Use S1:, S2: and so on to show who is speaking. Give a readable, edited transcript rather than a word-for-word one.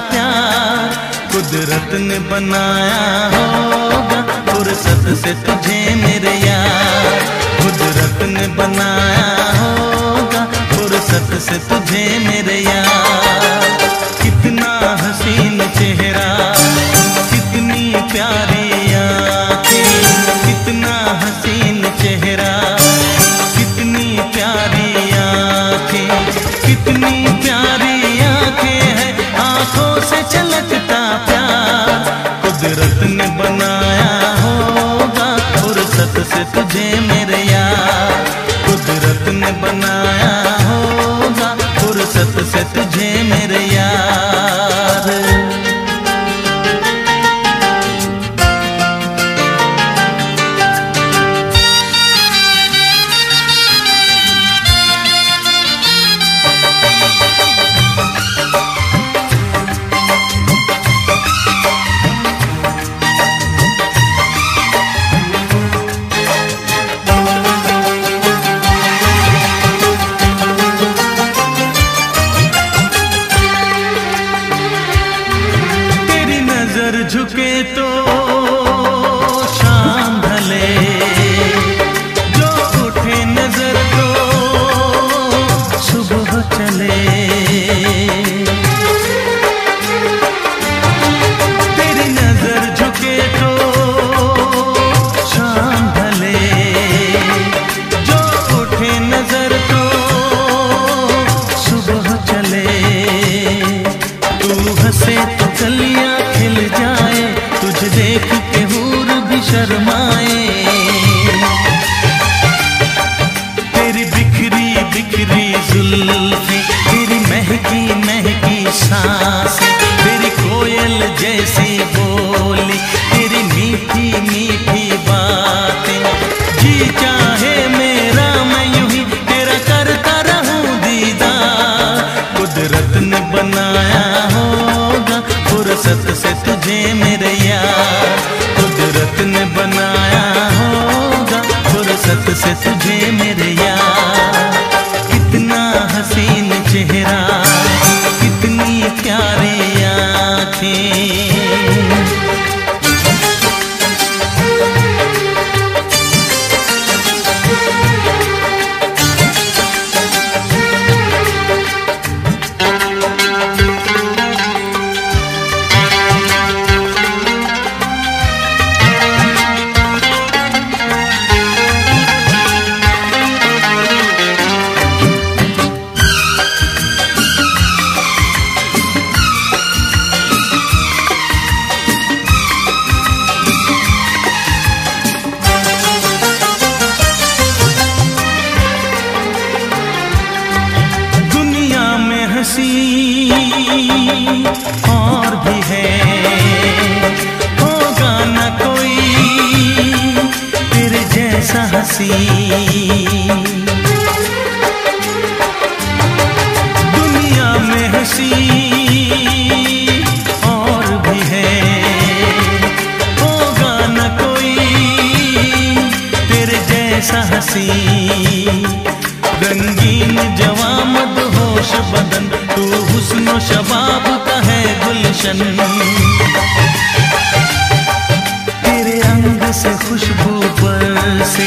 S1: प्यार कुदरत ने बनाया होगा फुर्सत से तुझे मेरे यार। कुदरत ने बनाया होगा फुर्सत से तुझे मेरे यार। कितना हसीन चेहरा कितनी प्यारी आँखें, कितना हसीन चेहरा कितनी प्यारी आँखें, कितनी प्यारी आँखें हैं आँखों से छलकता प्यार। कुदरत ने बनाया होगा फुर्सत से तुझे मेरे यार। कुदरत ने बनाया होगा फुर्सत से तुझे मेरे यार। झुके तो शाम ढले, जो उठे नजर तो सुबह चले। तेरी नजर झुके तो शाम ढले, जो उठे नजर तो सुबह चले। तू हंसे तो कलियां खिल जाए, तुझे देख के हूर भी शर्माए। तेरी बिखरी बिखरी जुल्फें, तेरी महकी महकी सांसें, तेरी कोयल जैसी बोली, तेरी मीठी मीठी बातें। जी चाहे मेरा मैं यूं ही तेरा करता रहूं दीदार। कुदरत ने बनाया होगा फुर्सत से तुझे मेरे यार। कुदरत ने बनाया होगा फुर्सत से तुझे मेरे यार। कितना हसीन चेहरा कितनी प्यारी आँखें। और भी है, होगा न कोई तेरे जैसा हंसी। दुनिया में हंसी और भी है, होगा न कोई तेरे जैसा हंसी। रंगीन जवां मदहोश बदन, तू हुस्न शबाब का है गुलशन। तेरे अंग से खुशबू बरसे,